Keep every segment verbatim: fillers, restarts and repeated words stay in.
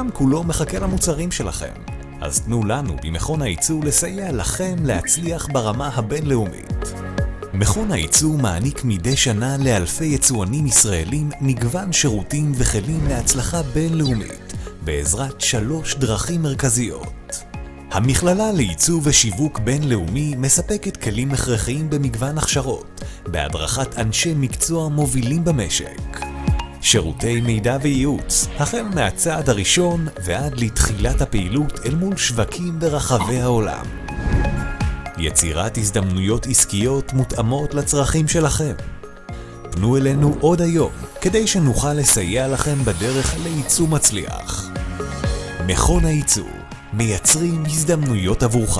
העולם כולו מחכה למוצרים שלכם. אז תנו לנו במכון הייצוא לסייע לכם להצליח ברמה הבינלאומית. מכון הייצוא מעניק מדי שנה לאלפי יצואנים ישראלים מגוון שירותים וכלים להצלחה בינלאומית, בעזרת שלוש דרכים מרכזיות. המכללה לייצוא ושיווק בינלאומי מספקת כלים הכרחיים במגוון הכשרות, בהדרכת אנשי מקצוע מובילים במשק. שירותי מידע וייעוץ, החל מהצעד הראשון ועד לתחילת הפעילות אל מול שווקים ברחבי העולם. יצירת הזדמנויות עסקיות מותאמות לצרכים שלכם. פנו אלינו עוד היום, כדי שנוכל לסייע לכם בדרך לייצוא מצליח. מכון הייצוא, מייצרים הזדמנויות עבורך.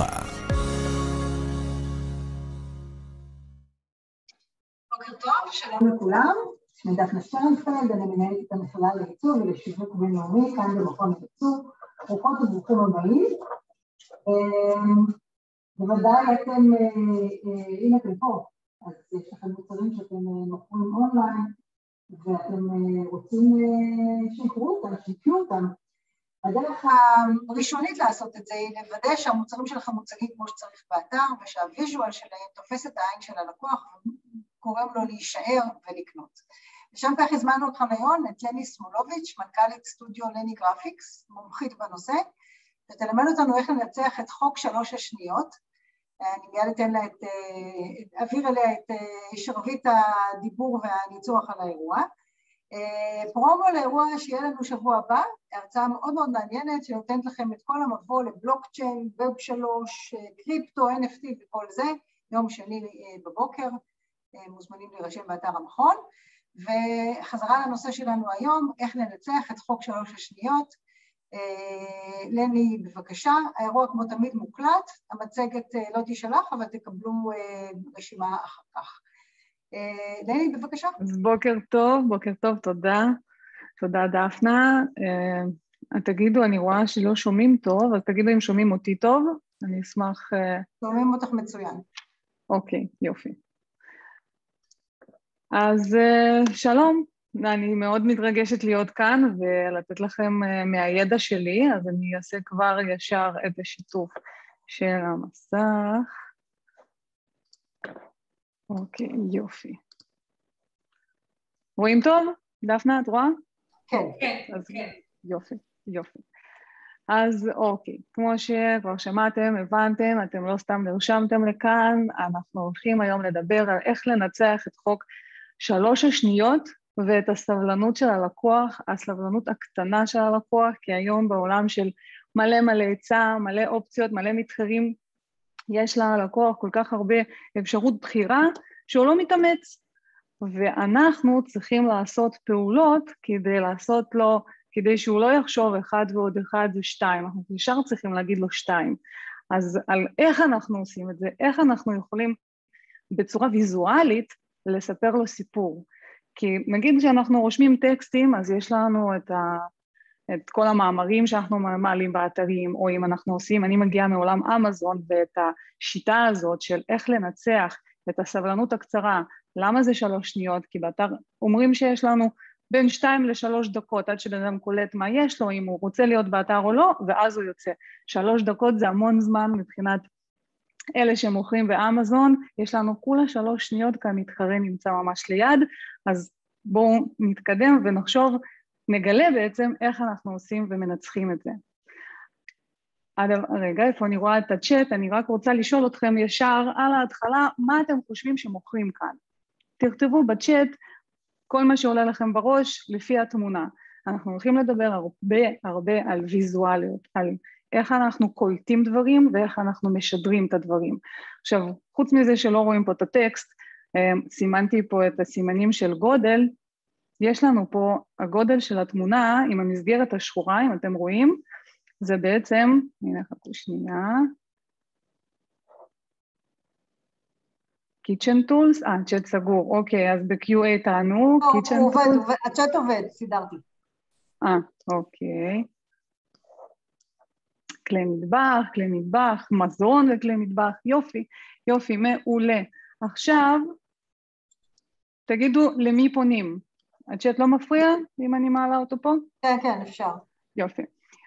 בוקר טוב, שלום לכולם. שמי דפנה שטרנפלד, אני מנהלת את המכללה לייצוא ולשיווק בינלאומי כאן במכון הייצוא. ברוכות וברוכים הבאים. בוודאי אתם, אם אתם פה, אז יש לכם מוצרים שאתם מוכרים אונליין, ואתם רוצים שיקרו אותם, שיקרו אותם. הדרך הראשונית לעשות את זה היא לוודא שהמוצרים שלכם מוצגים כמו שצריך באתר, ושהוויז'ואל שלהם תופס את העין של הלקוח, וגורם לו להישאר ולקנות. ושם כך הזמנו אותך היום את לני סמולוביץ', מנכ"לית סטודיו לני גרפיקס, מומחית בנושא, ותלמד אותנו איך לנצח את חוק שלוש השניות. אני מיד אתן לה את, אעביר אליה את שרביט הדיבור והניצוח על האירוע. פרומו לאירוע שיהיה לנו שבוע הבא, הרצאה מאוד מאוד מעניינת שנותנת לכם את כל המבוא לבלוקצ'יין, ווב שלוש, קריפטו, אן אף טי וכל זה, יום שני בבוקר, מוזמנים להירשם באתר המכון, וחזרה לנושא שלנו היום, איך לנצח את חוק שלוש השניות. לני, בבקשה, האירוע כמו תמיד מוקלט, המצגת לא תשלח, אבל תקבלו רשימה אחר כך. לני, בבקשה. אז בוקר טוב, בוקר טוב, תודה. תודה, דפנה. תגידו, אני רואה שלא שומעים טוב, אז תגידו אם שומעים אותי טוב, אני אשמח... שומעים אותך מצוין. אוקיי, יופי. אז שלום. אני מאוד מתרגשת להיות כאן ולתת לכם מהידע שלי, אז אני אעשה כבר ישר את השיתוף של המסך. אוקיי, יופי. רואים טוב? דפנה, את רואה? כן, כן. אז כן. יופי, יופי. אז אוקיי, כמו שכבר שמעתם, הבנתם, אתם לא סתם נרשמתם לכאן, אנחנו הולכים היום לדבר על איך לנצח את חוק שלוש השניות, ואת הסבלנות של הלקוח, הסבלנות הקטנה של הלקוח, כי היום בעולם של מלא מלא היצע, מלא אופציות, מלא מתחרים, יש ללקוח כל כך הרבה אפשרות בחירה, שהוא לא מתאמץ. ואנחנו צריכים לעשות פעולות כדי לעשות לו, כדי שהוא לא יחשוב אחד ועוד אחד זה שתיים, אנחנו ישר צריכים להגיד לו שתיים. אז על איך אנחנו עושים את זה, איך אנחנו יכולים בצורה ויזואלית לספר לו סיפור. כי נגיד שאנחנו רושמים טקסטים, אז יש לנו את, ה, את כל המאמרים שאנחנו מעלים באתרים, או אם אנחנו עושים, אני מגיעה מעולם אמזון, ואת השיטה הזאת של איך לנצח את הסבלנות הקצרה, למה זה שלוש שניות? כי באתר אומרים שיש לנו בין שתיים לשלוש דקות, עד שבן אדם קולט מה יש לו, אם הוא רוצה להיות באתר או לא, ואז הוא יוצא. שלוש דקות זה המון זמן מבחינת אלה שמוכרים באמזון, יש לנו כולה שלוש שניות, כי המתחרה נמצא ממש ליד, אז בואו נתקדם ונחשוב, נגלה בעצם איך אנחנו עושים ומנצחים את זה. רגע, איפה אני רואה את הצ'אט, אני רק רוצה לשאול אתכם ישר על ההתחלה, מה אתם חושבים שמוכרים כאן? תכתבו בצ'אט כל מה שעולה לכם בראש לפי התמונה. אנחנו הולכים לדבר הרבה הרבה על ויזואליות, על איך אנחנו קולטים דברים ואיך אנחנו משדרים את הדברים. עכשיו, חוץ מזה שלא רואים פה את הטקסט, סימנתי פה את הסימנים של גודל, יש לנו פה הגודל של התמונה עם המסגרת השחורה, אם אתם רואים, זה בעצם, הנה חכו שנייה, קיצ'ן טולס, אה, צ'אט סגור, אוקיי, אז ב-קיו איי תענו, קיצ'ן טולס. הצ'אט עובד, סידרתי. אה, אוקיי. כלי מטבח, כלי מטבח, מזון וכלי מטבח, יופי, יופי, מעולה. עכשיו, תגידו למי פונים. הצ'אט לא מפריע, אם אני מעלה אותו פה? כן, כן, אפשר. יופי.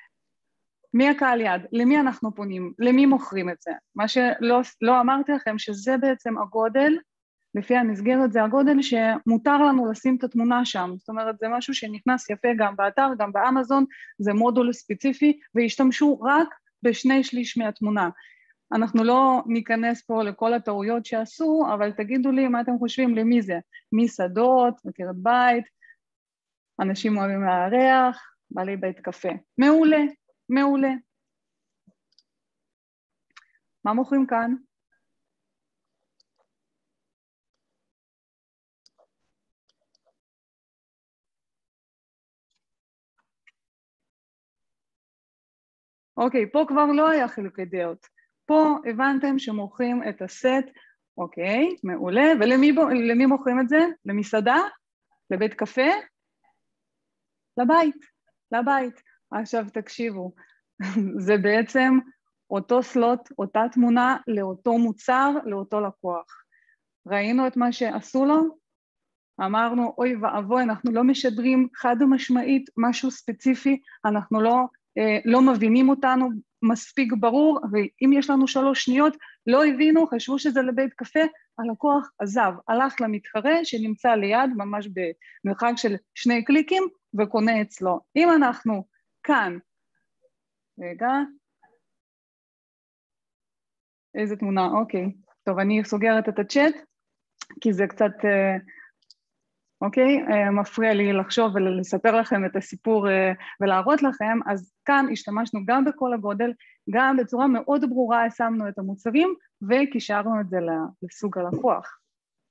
מי הקהל יעד? למי אנחנו פונים? למי מוכרים את זה? מה שלא לא אמרתי לכם שזה בעצם הגודל, לפי המסגרת זה הגודל שמותר לנו לשים את התמונה שם, זאת אומרת זה משהו שנכנס יפה גם באתר, גם באמזון, זה מודול ספציפי, והשתמשו רק בשני שליש מהתמונה. אנחנו לא ניכנס פה לכל הטעויות שעשו, אבל תגידו לי מה אתם חושבים, למי זה? מסעדות, עקרת בית, אנשים אוהבים לארח, בעלי בית קפה. מעולה, מעולה. מה מוכרים כאן? אוקיי, פה כבר לא היה חילוקי דעות. פה הבנתם שמוכרים את הסט, אוקיי, מעולה, ולמי למי מוכרים את זה? למסעדה? לבית קפה? לבית, לבית. עכשיו תקשיבו, זה בעצם אותו סלוט, אותה תמונה לאותו מוצר, לאותו לקוח. ראינו את מה שעשו לו? אמרנו, אוי ואבוי, אנחנו לא משדרים חד משמעית משהו ספציפי, אנחנו לא, אה, לא מבינים אותנו מספיק ברור, ואם יש לנו שלוש שניות, לא הבינו, חשבו שזה לבית קפה, הלקוח עזב, הלך למתחרה שנמצא ליד, ממש במרחק של שני קליקים, וקונה אצלו. אם אנחנו כאן, רגע, איזה תמונה, אוקיי, טוב, אני סוגרת את הצ'אט, כי זה קצת, אוקיי, מפריע לי לחשוב ולספר לכם את הסיפור ולהראות לכם, אז כאן השתמשנו גם בכל הגודל, גם בצורה מאוד ברורה שמנו את המוצרים, וקישרנו את זה לסוג הלקוח.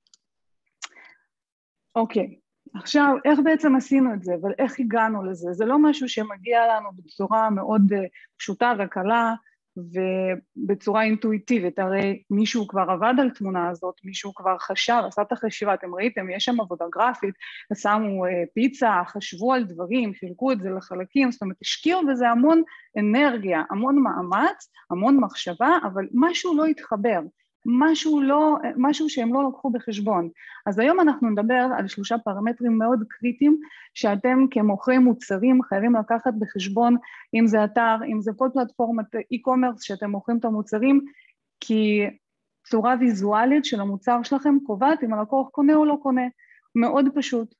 אוקיי. עכשיו, איך בעצם עשינו את זה, ואיך הגענו לזה? זה לא משהו שמגיע לנו בצורה מאוד פשוטה וקלה, ובצורה אינטואיטיבית, הרי מישהו כבר עבד על תמונה הזאת, מישהו כבר חשב, עשה את החשיבה, אתם ראיתם, יש שם עבודה גרפית, שמו פיצה, חשבו על דברים, חילקו את זה לחלקים, זאת אומרת, השקיעו בזה המון אנרגיה, המון מאמץ, המון מחשבה, אבל משהו לא התחבר, משהו, לא, משהו שהם לא לקחו בחשבון. אז היום אנחנו נדבר על שלושה פרמטרים מאוד קריטיים, שאתם כמוכרי מוצרים חייבים לקחת בחשבון, אם זה אתר, אם זה כל פלטפורמת e-commerce שאתם מוכרים את המוצרים, כי צורה ויזואלית של המוצר שלכם קובעת אם הלקוח קונה או לא קונה, מאוד פשוט.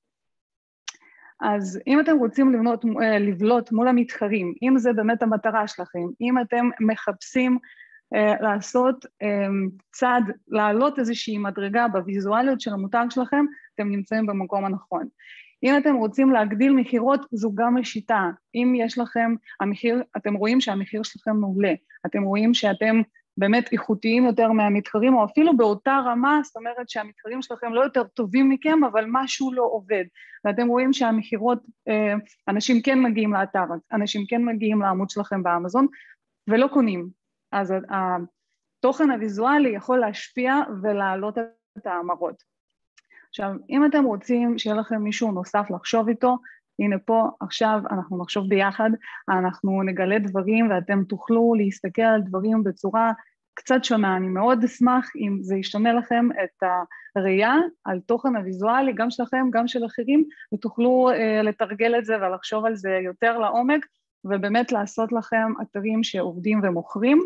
אז אם אתם רוצים לבנות, לבלוט מול המתחרים, אם זה באמת המטרה שלכם, אם אתם מחפשים לעשות צעד, לעלות איזושהי מדרגה בוויזואליות של המותג שלכם, אתם נמצאים במקום הנכון. אם אתם רוצים להגדיל מחירות, זו גם השיטה. אם יש לכם, המחיר, אתם רואים שהמחיר שלכם מעולה, אתם רואים שאתם באמת איכותיים יותר מהמתחרים, או אפילו באותה רמה, זאת אומרת שהמתחרים שלכם לא יותר טובים מכם, אבל משהו לא עובד. ואתם רואים שהמחירות, אנשים כן מגיעים לאתר, אנשים כן מגיעים לעמוד שלכם באמזון, ולא קונים. אז התוכן הוויזואלי יכול להשפיע ולהעלות את האמרות. עכשיו, אם אתם רוצים שיהיה לכם מישהו נוסף לחשוב איתו, הנה פה עכשיו אנחנו נחשוב ביחד, אנחנו נגלה דברים ואתם תוכלו להסתכל על דברים בצורה קצת שונה. אני מאוד אשמח אם זה ישתנה לכם את הראייה על תוכן הוויזואלי, גם שלכם, גם של אחרים, ותוכלו uh, לתרגל את זה ולחשוב על זה יותר לעומק, ובאמת לעשות לכם אתרים שעובדים ומוכרים.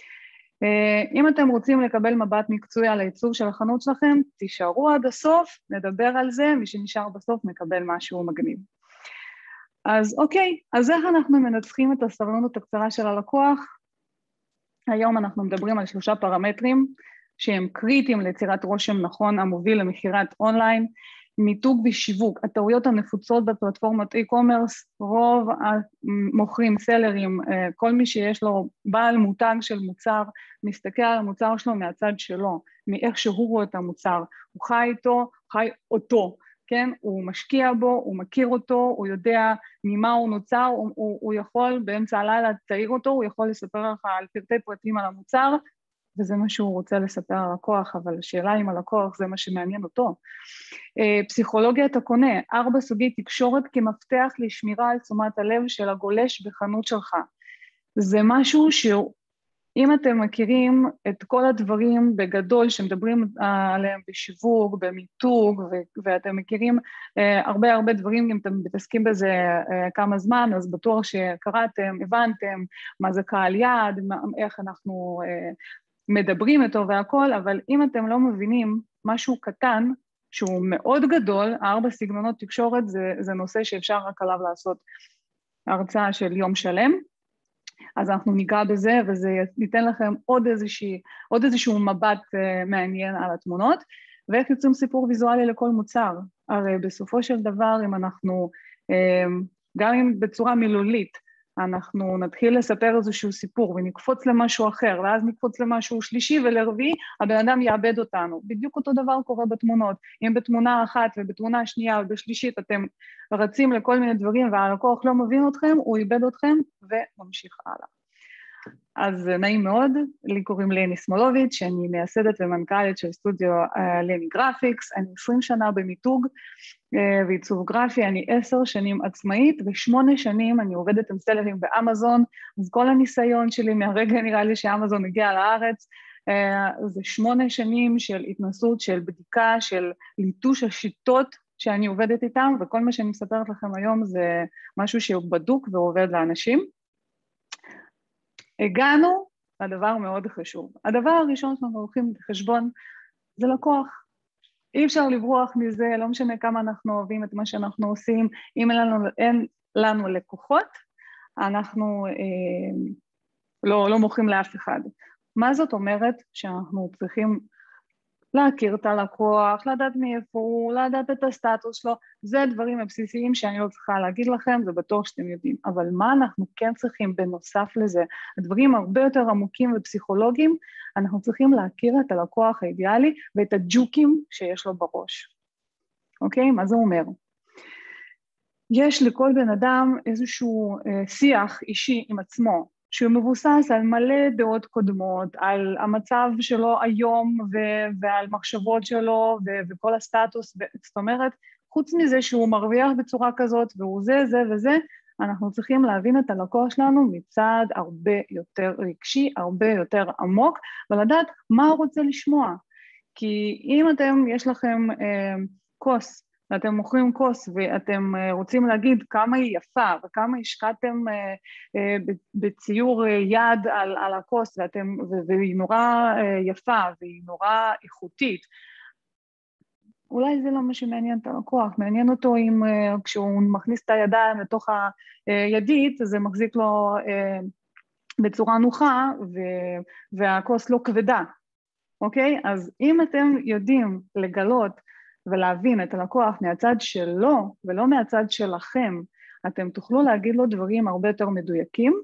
אם אתם רוצים לקבל מבט מקצועי על העיצוב של החנות שלכם, תישארו עד הסוף, נדבר על זה, מי שנשאר בסוף מקבל משהו מגניב. אז אוקיי, אז איך אנחנו מנצחים את הסבלנות הקצרה של הלקוח? היום אנחנו מדברים על שלושה פרמטרים שהם קריטיים ליצירת רושם נכון המוביל למכירת אונליין, מיתוג ושיווק, הטעויות הנפוצות בפלטפורמת e-commerce, רוב המוכרים, סלרים, כל מי שיש לו בעל מותג של מוצר, מסתכל על המוצר שלו מהצד שלו, מאיך שהוא רואה את המוצר, הוא חי איתו, חי אותו, כן? הוא משקיע בו, הוא מכיר אותו, הוא יודע ממה הוא נוצר, הוא, הוא, הוא יכול באמצע הלילה תאיר אותו, הוא יכול לספר לך על פרטי פרטים על המוצר, וזה מה שהוא רוצה לספר על הלקוח, אבל השאלה אם הלקוח זה מה שמעניין אותו. פסיכולוגיית הקונה, ארבע סוגי תקשורת כמפתח לשמירה על תשומת הלב של הגולש בחנות שלך. זה משהו שהוא אם אתם מכירים את כל הדברים בגדול שמדברים עליהם בשיווק, במיתוג, ואתם מכירים הרבה הרבה דברים, אם אתם מתעסקים בזה כמה זמן, אז בטוח שקראתם, הבנתם מה זה קהל יעד, איך אנחנו מדברים איתו והכל, אבל אם אתם לא מבינים משהו קטן, שהוא מאוד גדול, ארבע סגנונות תקשורת, זה, זה נושא שאפשר רק עליו לעשות הרצאה של יום שלם, אז אנחנו ניגע בזה, וזה ייתן לכם עוד איזשהו, עוד איזשהו מבט uh, מעניין על התמונות, ואיך יוצאים סיפור ויזואלי לכל מוצר. הרי בסופו של דבר, אם אנחנו, um, גם אם בצורה מילולית, אנחנו נתחיל לספר איזשהו סיפור, ונקפוץ למשהו אחר, ואז נקפוץ למשהו שלישי ולרביעי, הבן אדם יאבד אותנו. בדיוק אותו דבר קורה בתמונות. אם בתמונה אחת ובתמונה שנייה ובשלישית אתם רצים לכל מיני דברים, והלקוח לא מבין אתכם, הוא איבד אתכם וממשיך הלאה. אז נעים מאוד, לי קוראים לני סמולוביץ', שאני מייסדת ומנכ"לית של סטודיו לני גרפיקס, אני עשרים שנה במיתוג ועיצוב גרפי, אני עשר שנים עצמאית, ושמונה שנים אני עובדת עם סלרים באמזון, אז כל הניסיון שלי מהרגע נראה לי שאמזון הגיע לארץ, זה שמונה שנים של התנסות, של בדיקה, של ליטוש השיטות שאני עובדת איתם, וכל מה שאני מספרת לכם היום זה משהו שהוא בדוק ועובד לאנשים. הגענו לדבר מאוד חשוב. הדבר הראשון שאנחנו הולכים לחשבון זה לקוח. אי אפשר לברוח מזה, לא משנה כמה אנחנו אוהבים את מה שאנחנו עושים, אם אין לנו, אין לנו לקוחות, אנחנו אה, לא, לא מוכרים לאף אחד. מה זאת אומרת? שאנחנו צריכים להכיר את הלקוח, לדעת מאיפה הוא, לדעת את הסטטוס שלו, זה הדברים הבסיסיים שאני לא צריכה להגיד לכם, זה בטוח שאתם יודעים, אבל מה אנחנו כן צריכים בנוסף לזה? הדברים הרבה יותר עמוקים ופסיכולוגיים, אנחנו צריכים להכיר את הלקוח האידיאלי ואת הג'וקים שיש לו בראש. אוקיי? מה זה אומר? יש לכל בן אדם איזשהו אה, שיח אישי עם עצמו, שהוא מבוסס על מלא דעות קודמות, על המצב שלו היום ו- ועל מחשבות שלו ו- וכל הסטטוס, זאת אומרת, חוץ מזה שהוא מרוויח בצורה כזאת והוא זה, זה וזה, אנחנו צריכים להבין את הלקוח שלנו מצד הרבה יותר רגשי, הרבה יותר עמוק, ולדעת מה הוא רוצה לשמוע. כי אם אתם, יש לכם אה, כוס, ואתם מוכרים כוס ואתם רוצים להגיד כמה היא יפה וכמה השקעתם בציור יד על, על הכוס ואתם, והיא נורא יפה והיא נורא איכותית, אולי זה לא מה שמעניין את הלקוח, מעניין אותו אם כשהוא מכניס את הידיים לתוך הידית, זה מחזיק לו בצורה נוחה והכוס לא כבדה, אוקיי? אז אם אתם יודעים לגלות ולהבין את הלקוח מהצד שלו ולא מהצד שלכם, אתם תוכלו להגיד לו דברים הרבה יותר מדויקים,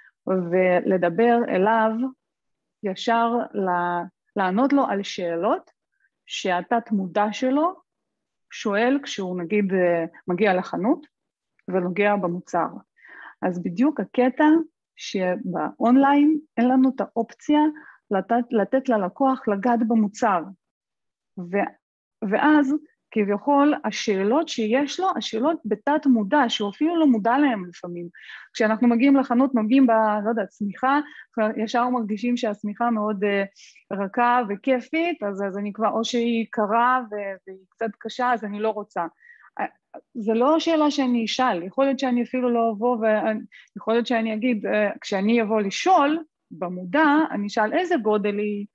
ולדבר אליו ישר, לענות לו על שאלות שהתת מודע שלו שואל כשהוא נגיד מגיע לחנות ונוגע במוצר. אז בדיוק הקטע שבאונליין אין לנו את האופציה לתת, לתת ללקוח לגעת במוצר, ו ואז כביכול השאלות שיש לו, השאלות בתת מודע, שהוא אפילו לא מודע להם לפעמים. כשאנחנו מגיעים לחנות, מגיעים ב, לא יודעת, צמיחה, ישר מרגישים שהצמיחה מאוד uh, רכה וכיפית, אז, אז אני כבר, או שהיא קרה והיא קצת קשה, אז אני לא רוצה. זה לא שאלה שאני אשאל, יכול להיות שאני אפילו לא אבוא, ויכול להיות שאני אגיד, uh, כשאני אבוא לשאול, במודע, אני אשאל איזה גודל היא,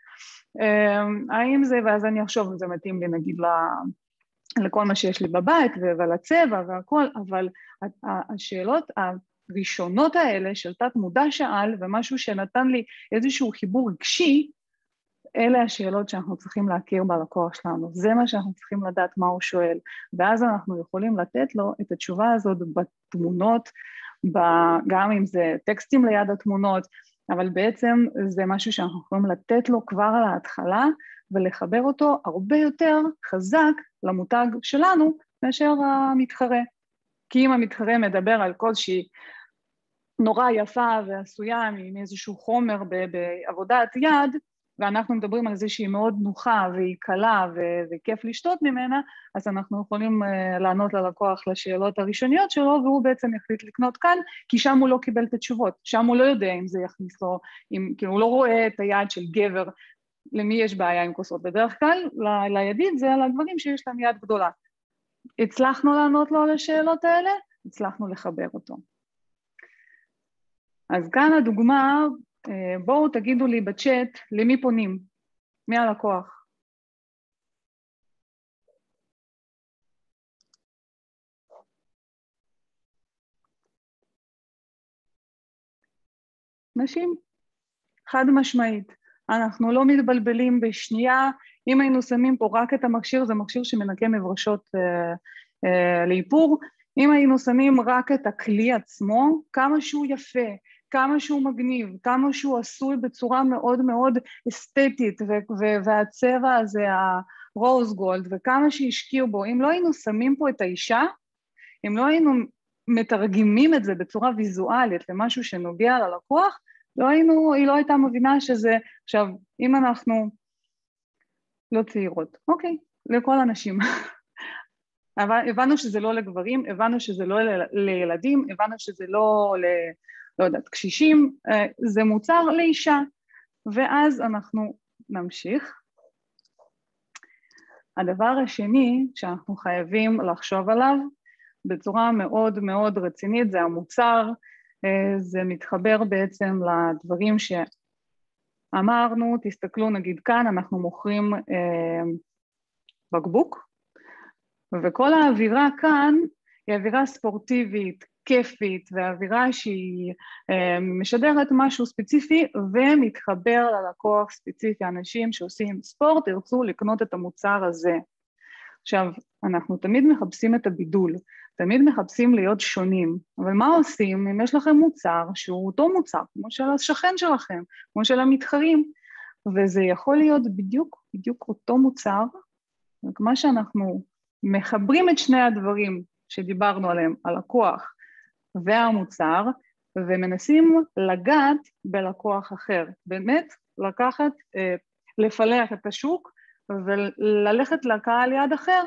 האם זה, ואז אני אחשוב אם זה מתאים לי נגיד לכל מה שיש לי בבית ולצבע והכל, אבל השאלות הראשונות האלה של תת מודע שאל ומשהו שנתן לי איזשהו חיבור רגשי, אלה השאלות שאנחנו צריכים להכיר בלקוח שלנו, זה מה שאנחנו צריכים לדעת מה הוא שואל, ואז אנחנו יכולים לתת לו את התשובה הזאת בתמונות, גם אם זה טקסטים ליד התמונות, אבל בעצם זה משהו שאנחנו יכולים לתת לו כבר על ההתחלה, ולחבר אותו הרבה יותר חזק למותג שלנו, מאשר המתחרה. כי אם המתחרה מדבר על כלשהי נורא יפה ועשויה מאיזשהו חומר בעבודת יד, ואנחנו מדברים על זה שהיא מאוד נוחה והיא קלה וכיף לשתות ממנה, אז אנחנו יכולים לענות ללקוח לשאלות הראשוניות שלו, והוא בעצם יחליט לקנות כאן, כי שם הוא לא קיבל את התשובות, שם הוא לא יודע אם זה יכניס לו, אם, כאילו הוא לא רואה את היד של גבר, למי יש בעיה עם כוסות. בדרך כלל, ל- לידיד זה על הדברים שיש להם יד גדולה. הצלחנו לענות לו על השאלות האלה, הצלחנו לחבר אותו. אז כאן הדוגמה, בואו תגידו לי בצ'אט למי פונים, מי הלקוח. נשים, חד משמעית, אנחנו לא מתבלבלים בשנייה, אם היינו שמים פה רק את המכשיר, זה מכשיר שמנקה מברשות אה, אה, לאיפור, אם היינו שמים רק את הכלי עצמו, כמה שהוא יפה, כמה שהוא מגניב, כמה שהוא עשוי בצורה מאוד מאוד אסתטית, והצבע הזה, הרוז גולד, וכמה שהשקיעו בו, אם לא היינו שמים פה את האישה, אם לא היינו מתרגמים את זה בצורה ויזואלית למשהו שנוגע ללקוח, לא היינו, היא לא הייתה מבינה שזה, עכשיו, אם אנחנו לא צעירות, אוקיי, לכל אנשים, הבנו שזה לא לגברים, הבנו שזה לא לילדים, הבנו שזה לא ל... לא יודעת, קשישים, זה מוצר לאישה, ואז אנחנו נמשיך. הדבר השני שאנחנו חייבים לחשוב עליו, בצורה מאוד מאוד רצינית, זה המוצר, זה מתחבר בעצם לדברים שאמרנו, תסתכלו נגיד כאן, אנחנו מוכרים בקבוק, וכל האווירה כאן היא אווירה ספורטיבית, כיפית, והאווירה שהיא משדרת משהו ספציפי, ומתחבר ללקוח ספציפי, אנשים שעושים ספורט, ירצו לקנות את המוצר הזה. עכשיו, אנחנו תמיד מחפשים את הבידול, תמיד מחפשים להיות שונים, אבל מה עושים אם יש לכם מוצר שהוא אותו מוצר, כמו של השכן שלכם, כמו של המתחרים, וזה יכול להיות בדיוק, בדיוק אותו מוצר, וכמה שאנחנו מחברים את שני הדברים שדיברנו עליהם, הלקוח והמוצר, ומנסים לגעת בלקוח אחר, באמת לקחת, לפלח את השוק, וללכת לקהל יד אחר.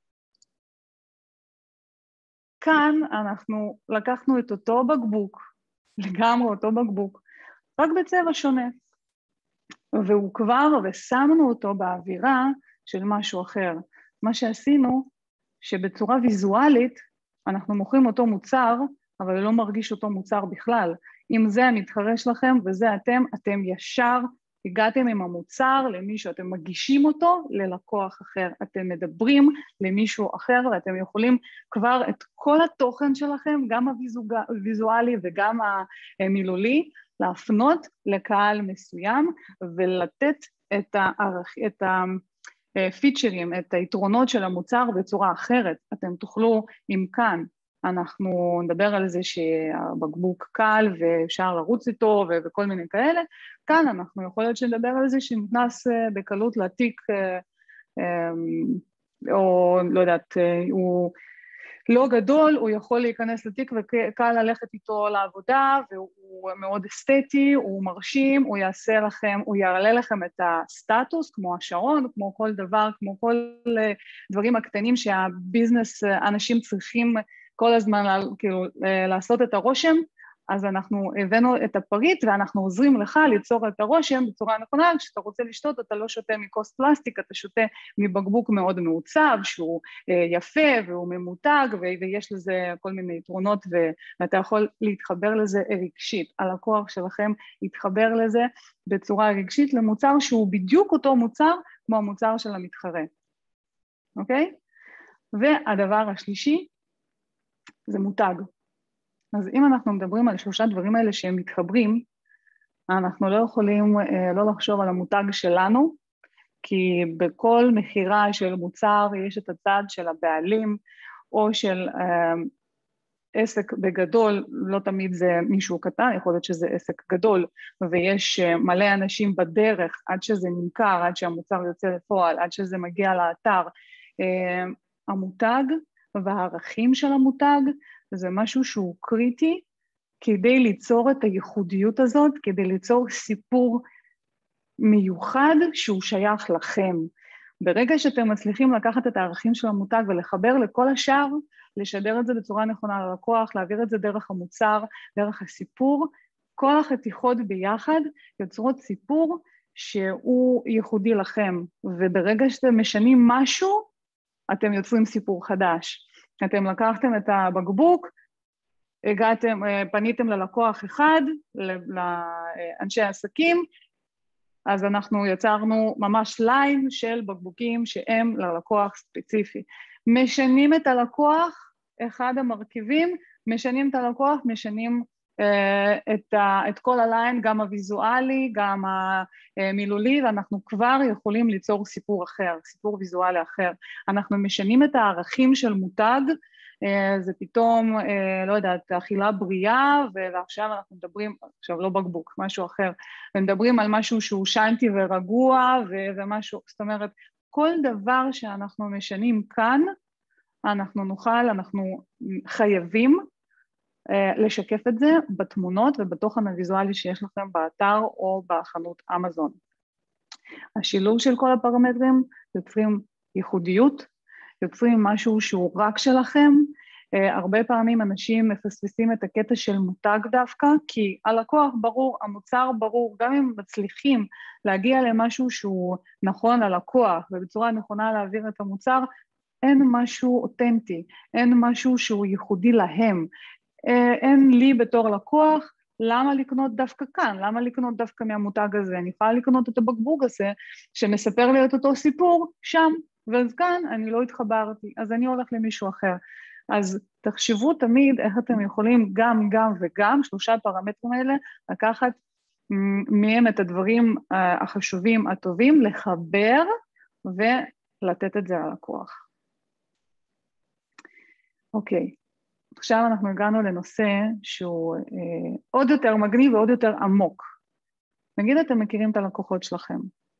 כאן אנחנו לקחנו את אותו בקבוק, לגמרי אותו בקבוק, רק בצבע שונה, והוא כבר, ושמנו אותו באווירה של משהו אחר. מה שעשינו, שבצורה ויזואלית, אנחנו מוכרים אותו מוצר, אבל לא מרגיש אותו מוצר בכלל. אם זה המתחרה שלכם וזה אתם, אתם ישר הגעתם עם המוצר למישהו, אתם מגישים אותו ללקוח אחר, אתם מדברים למישהו אחר, ואתם יכולים כבר את כל התוכן שלכם, גם הוויזואלי וגם המילולי, להפנות לקהל מסוים, ולתת את הערך, את הפיצ'רים, את היתרונות של המוצר בצורה אחרת. אתם תוכלו, אם כאן, אנחנו נדבר על זה שהבקבוק קל ואפשר לרוץ איתו וכל מיני כאלה, כאן אנחנו יכול להיות שנדבר על זה שנכנס בקלות לתיק, או לא יודעת, הוא לא גדול, הוא יכול להיכנס לתיק וקל ללכת איתו לעבודה, והוא מאוד אסתטי, הוא מרשים, הוא יעשה לכם, הוא יעלה לכם את הסטטוס, כמו השעון, כמו כל דבר, כמו כל דברים הקטנים שהביזנס, אנשים צריכים כל הזמן כאילו, לעשות את הרושם, אז אנחנו הבאנו את הפריט, ואנחנו עוזרים לך ליצור את הרושם בצורה נכונה. כשאתה רוצה לשתות, אתה לא שותה מכוס פלסטיק, אתה שותה מבקבוק מאוד מעוצב, שהוא יפה והוא ממותג, ויש לזה כל מיני יתרונות, ואתה יכול להתחבר לזה רגשית. הלקוח שלכם יתחבר לזה בצורה רגשית למוצר שהוא בדיוק אותו מוצר כמו המוצר של המתחרה. אוקיי? והדבר השלישי, זה מותג. אז אם אנחנו מדברים על שלושה דברים האלה שהם מתחברים, אנחנו לא יכולים לא לחשוב על המותג שלנו, כי בכל מחירה של מוצר יש את הצד של הבעלים, או של אה, עסק בגדול, לא תמיד זה מישהו קטן, יכול להיות שזה עסק גדול, ויש מלא אנשים בדרך, עד שזה נמכר, עד שהמוצר יוצא לפועל, עד שזה מגיע לאתר. אה, המותג והערכים של המותג, זה משהו שהוא קריטי, כדי ליצור את הייחודיות הזאת, כדי ליצור סיפור מיוחד שהוא שייך לכם. ברגע שאתם מצליחים לקחת את הערכים של המותג ולחבר לכל השאר, לשדר את זה בצורה נכונה ללקוח, להעביר את זה דרך המוצר, דרך הסיפור, כל החתיכות ביחד יוצרות סיפור שהוא ייחודי לכם, וברגע שאתם משנים משהו, אתם יוצרים סיפור חדש. אתם לקחתם את הבקבוק, הגעתם, פניתם ללקוח אחד, לאנשי העסקים, אז אנחנו יצרנו ממש ליין של בקבוקים שהם ללקוח ספציפי. משנים את הלקוח, אחד המרכיבים, משנים את הלקוח, משנים uh, את, ה, את כל הליין, גם הוויזואלי, גם המילולי, ואנחנו כבר יכולים ליצור סיפור אחר, סיפור ויזואלי אחר. אנחנו משנים את הערכים של מותג, uh, זה פתאום, uh, לא יודעת, אכילה בריאה, ועכשיו אנחנו מדברים, עכשיו לא בקבוק, משהו אחר, ומדברים על משהו שהוא שיינטי ורגוע, ו- ומשהו, זאת אומרת, כל דבר שאנחנו משנים כאן, אנחנו נוכל, אנחנו חייבים uh, לשקף את זה בתמונות ובתוכן הוויזואלי שיש לכם באתר או בחנות אמזון. השילוב של כל הפרמטרים יוצרים ייחודיות, יוצרים משהו שהוא רק שלכם. Uh, הרבה פעמים אנשים מפספסים את הקטע של מותג דווקא, כי הלקוח ברור, המוצר ברור, גם אם מצליחים להגיע למשהו שהוא נכון ללקוח ובצורה נכונה להעביר את המוצר, אין משהו אותנטי, אין משהו שהוא ייחודי להם, אין לי בתור לקוח, למה לקנות דווקא כאן, למה לקנות דווקא מהמותג הזה, אני יכולה לקנות את הבקבוק הזה, שמספר לי את אותו סיפור שם, ואז כאן אני לא התחברתי, אז אני הולך למישהו אחר. אז תחשבו תמיד איך אתם יכולים גם, גם וגם, שלושה פרמטרים האלה, לקחת מהם את הדברים החשובים, הטובים, לחבר ולתת את זה ללקוח. אוקיי, עכשיו אנחנו הגענו לנושא שהוא אה, עוד יותר מגניב ועוד יותר עמוק. נגיד אתם מכירים את הלקוחות שלכם.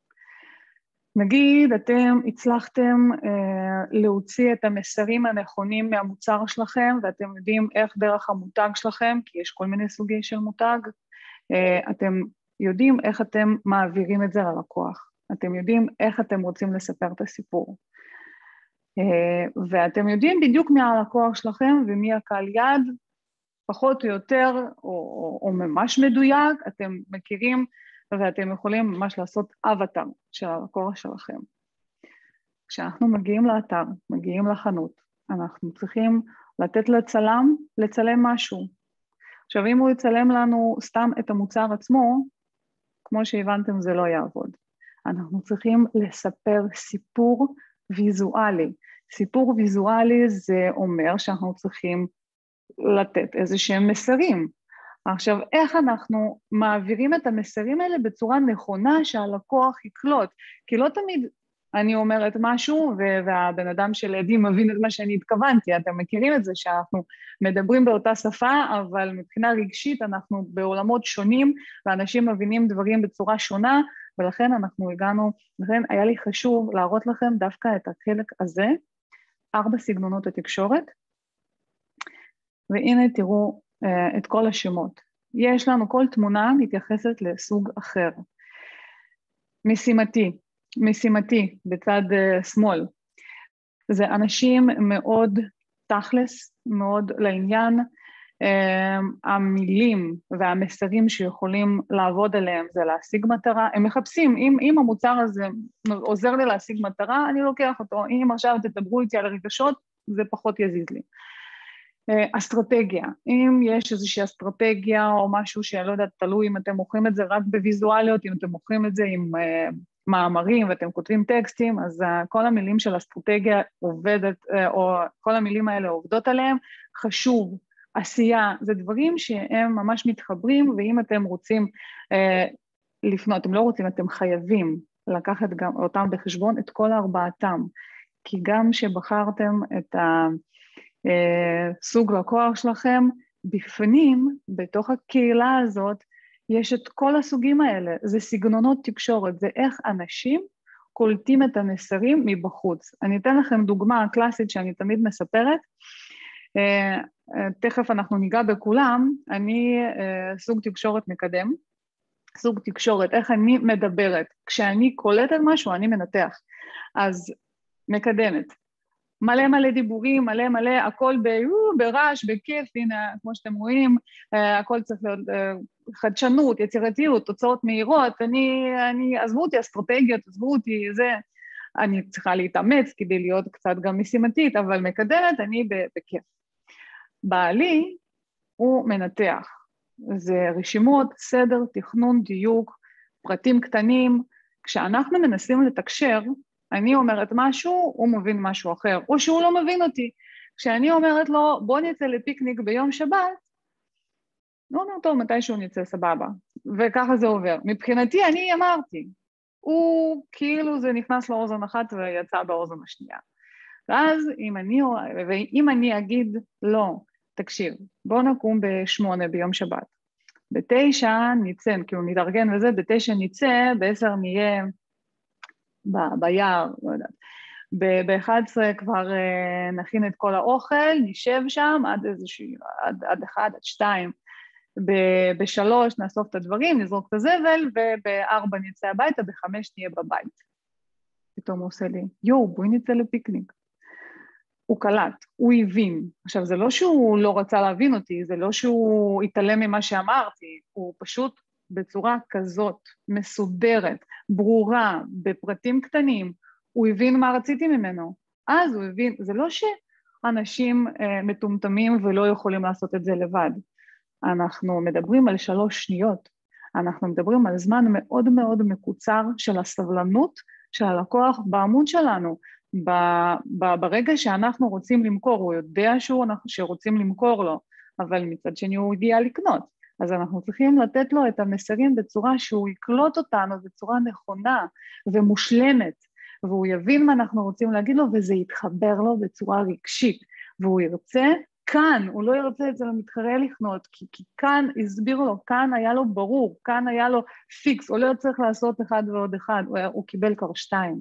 נגיד אתם הצלחתם אה, להוציא את המסרים הנכונים מהמוצר שלכם, ואתם יודעים איך דרך המותג שלכם, כי יש כל מיני סוגי של מותג, אה, אתם יודעים איך אתם מעבירים את זה ללקוח. אתם יודעים איך אתם רוצים לספר את הסיפור. Uh, ואתם יודעים בדיוק מי הלקוח שלכם ומי הקהל יד, פחות או יותר, או, או, או ממש מדויק, אתם מכירים ואתם יכולים ממש לעשות אבטר של הלקוח שלכם. כשאנחנו מגיעים לאתר, מגיעים לחנות, אנחנו צריכים לתת לצלם, לצלם משהו. עכשיו אם הוא יצלם לנו סתם את המוצר עצמו, כמו שהבנתם זה לא יעבוד. אנחנו צריכים לספר סיפור ויזואלי. סיפור ויזואלי זה אומר שאנחנו צריכים לתת איזה שהם מסרים. עכשיו, איך אנחנו מעבירים את המסרים האלה בצורה נכונה שהלקוח יקלוט? כי לא תמיד אני אומרת משהו והבן אדם שלידי מבין את מה שאני התכוונתי. אתם מכירים את זה שאנחנו מדברים באותה שפה, אבל מבחינה רגשית אנחנו בעולמות שונים, ואנשים מבינים דברים בצורה שונה, ולכן אנחנו הגענו, לכן היה לי חשוב להראות לכם דווקא את החלק הזה, ארבע סגנונות התקשורת, והנה תראו uh, את כל השמות. יש לנו כל תמונה מתייחסת לסוג אחר. משימתי, משימתי בצד uh, שמאל, זה אנשים מאוד תכלס, מאוד לעניין, Um, המילים והמסרים שיכולים לעבוד עליהם זה להשיג מטרה, הם מחפשים, אם, אם המוצר הזה עוזר לי להשיג מטרה, אני לוקח אותו, אם עכשיו תדברו איתי על רגשות, זה פחות יזיז לי. Uh, אסטרטגיה, אם יש איזושהי אסטרטגיה או משהו שאני לא יודעת, תלוי אם אתם מוכרים את זה רק בוויזואליות, אם אתם מוכרים את זה עם uh, מאמרים ואתם כותבים טקסטים, אז uh, כל המילים של אסטרטגיה עובדת, uh, או כל המילים האלה עובדות עליהם, חשוב, עשייה, זה דברים שהם ממש מתחברים, ואם אתם רוצים אה, לפנות, אתם לא רוצים, אתם חייבים לקחת גם אותם בחשבון, את כל ארבעתם, כי גם שבחרתם את הסוג לקוח שלכם, בפנים, בתוך הקהילה הזאת, יש את כל הסוגים האלה, זה סגנונות תקשורת, זה איך אנשים קולטים את המסרים מבחוץ. אני אתן לכם דוגמה קלאסית שאני תמיד מספרת, Uh, תכף אנחנו ניגע בכולם, אני uh, סוג תקשורת מקדם, סוג תקשורת, איך אני מדברת. כשאני קולטת משהו, אני מנתח. אז מקדמת. מלא מלא דיבורים, מלא מלא, הכל ברעש, בכיף, הנה, כמו שאתם רואים, הכל צריך להיות חדשנות, יצירתיות, תוצאות מהירות, אני, אני, עזבו אותי אסטרטגיות, עזבו אותי, זה, אני צריכה להתאמץ כדי להיות קצת גם משימתית, אבל מקדמת, אני בכיף. בעלי הוא מנתח, זה רשימות, סדר, תכנון, דיוק, פרטים קטנים, כשאנחנו מנסים לתקשר, אני אומרת משהו, הוא מבין משהו אחר, או שהוא לא מבין אותי. כשאני אומרת לו, בוא נצא לפיקניק ביום שבת, לא אומר טוב, מתישהו נצא סבבה, וככה זה עובר. מבחינתי, אני אמרתי, הוא כאילו זה נכנס לאוזן אחת ויצא באוזן השנייה. ואז אם אני, ואם אני אגיד, לא, תקשיב, בוא נקום בשמונה ביום שבת. בתשע ניצא, כאילו נתארגן וזה, בתשע ניצא, בעשר נהיה ב- ביער, לא יודעת. ב-אחת עשרה כבר uh, נכין את כל האוכל, נשב שם עד איזושהי, עד, עד אחד, עד שתיים. ב-שלוש נאסוף את הדברים, נזרוק את הזבל, וב-ארבע נצא הביתה, בחמש נהיה בבית. פתאום הוא עושה לי, יו, בואי נצא לפיקניק. הוא קלט, הוא הבין. עכשיו, זה לא שהוא לא רצה להבין אותי, זה לא שהוא התעלם ממה שאמרתי, הוא פשוט בצורה כזאת, מסודרת, ברורה, בפרטים קטנים, הוא הבין מה רציתי ממנו. אז הוא הבין, זה לא שאנשים אה, מטומטמים ולא יכולים לעשות את זה לבד. אנחנו מדברים על שלוש שניות, אנחנו מדברים על זמן מאוד מאוד מקוצר של הסבלנות של הלקוח בעמוד שלנו. ב, ב, ברגע שאנחנו רוצים למכור, הוא יודע שהוא, שרוצים למכור לו, אבל מצד שני הוא הגיע לקנות. אז אנחנו צריכים לתת לו את המסרים בצורה שהוא יקלוט אותנו בצורה נכונה ומושלמת, והוא יבין מה אנחנו רוצים להגיד לו, וזה יתחבר לו בצורה רגשית, והוא ירצה כאן, הוא לא ירצה את זה למתחרה לקנות, כי, כי כאן הסבירו לו, כאן היה לו ברור, כאן היה לו פיקס, הוא לא צריך לעשות אחד ועוד אחד, הוא, הוא קיבל כבר שתיים.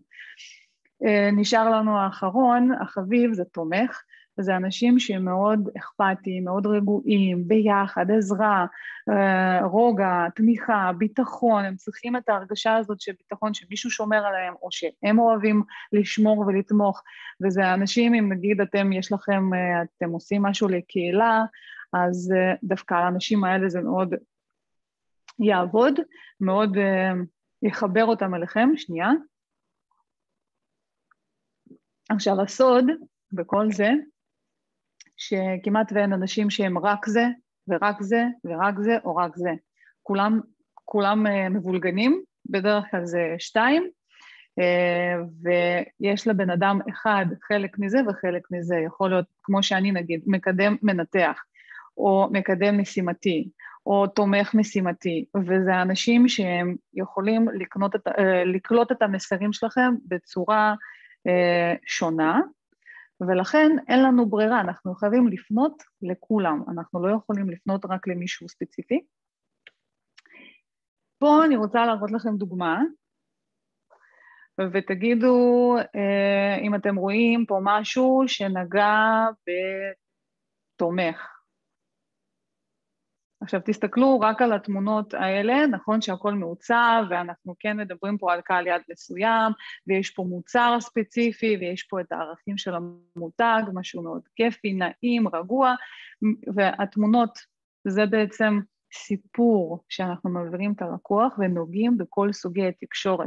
נשאר לנו האחרון, החביב, זה תומך, וזה אנשים שהם מאוד אכפתיים, מאוד רגועים, ביחד, עזרה, רוגע, תמיכה, ביטחון, הם צריכים את ההרגשה הזאת של ביטחון, שמישהו שומר עליהם, או שהם אוהבים לשמור ולתמוך, וזה אנשים, אם נגיד אתם, יש לכם, אתם עושים משהו לקהילה, אז דווקא האנשים האלה זה מאוד יעבוד, מאוד יחבר אותם אליכם, שנייה. עכשיו, הסוד בכל זה, שכמעט ואין אנשים שהם רק זה, ורק זה, ורק זה, או רק זה. כולם, כולם מבולגנים, בדרך כלל זה שתיים, ויש לבן אדם אחד חלק מזה וחלק מזה. יכול להיות, כמו שאני נגיד, מקדם מנתח, או מקדם משימתי, או תומך משימתי, וזה אנשים שהם יכולים לקנות את, לקלוט את המסרים שלכם בצורה שונה, ולכן אין לנו ברירה, אנחנו חייבים לפנות לכולם, אנחנו לא יכולים לפנות רק למישהו ספציפי. פה אני רוצה להראות לכם דוגמה, ותגידו אם אתם רואים פה משהו שנגע בתומך. עכשיו תסתכלו רק על התמונות האלה, נכון שהכל מעוצב, ואנחנו כן מדברים פה על קהל יעד מסוים, ויש פה מוצר ספציפי, ויש פה את הערכים של המותג, משהו מאוד כיפי, נעים, רגוע, והתמונות זה בעצם סיפור שאנחנו מעבירים את הלקוח, ונוגעים בכל סוגי התקשורת.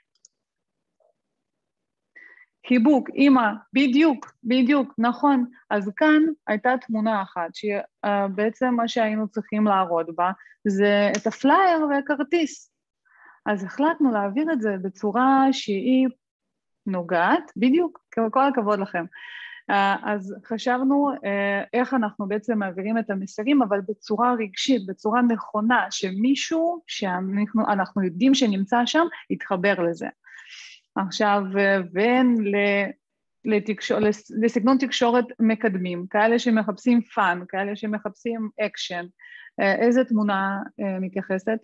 חיבוק, אמא, בדיוק, בדיוק, נכון. אז כאן הייתה תמונה אחת, שבעצם מה שהיינו צריכים להראות בה, זה את הפלייר והכרטיס. אז החלטנו להעביר את זה בצורה שהיא נוגעת, בדיוק, כל הכבוד לכם. אז חשבנו איך אנחנו בעצם מעבירים את המסרים, אבל בצורה רגשית, בצורה נכונה, שמישהו שאנחנו יודעים שנמצא שם, יתחבר לזה. עכשיו, בין לתקשור, לסגנון תקשורת מקדמים, כאלה שמחפשים פאן, כאלה שמחפשים אקשן, איזה תמונה מתייחסת?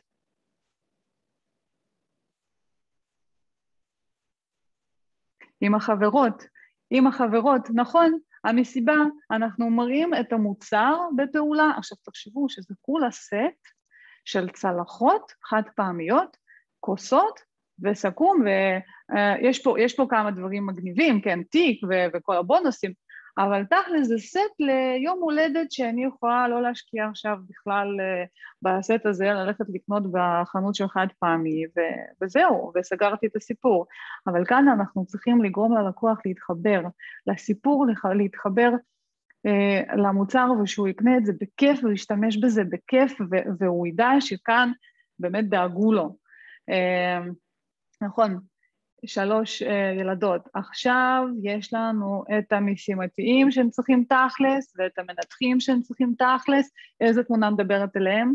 עם החברות, עם החברות, נכון, המסיבה, אנחנו מראים את המוצר בפעולה, עכשיו תחשבו שזה כולה סט, של צלחות חד פעמיות, כוסות וסכו"ם, ויש פה, יש פה כמה דברים מגניבים, כן, תיק ו- וכל הבונוסים, אבל תכל'ס זה סט ליום הולדת שאני יכולה לא להשקיע עכשיו בכלל בסט הזה, ללכת לקנות בחנות של חד פעמי, ו- וזהו, וסגרתי את הסיפור. אבל כאן אנחנו צריכים לגרום ללקוח להתחבר, לסיפור להתחבר אה, למוצר, ושהוא יקנה את זה בכיף, ולהשתמש בזה בכיף, ו- והוא ידע שכאן באמת דאגו לו. אה, נכון. שלוש uh, ילדות. עכשיו יש לנו את המשימתיים שהם צריכים תכלס, ואת המנתחים שהם צריכים תכלס. איזה תמונה מדברת אליהם?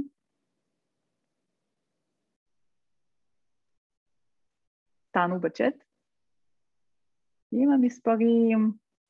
תענו בצ'אט. עם המספרים.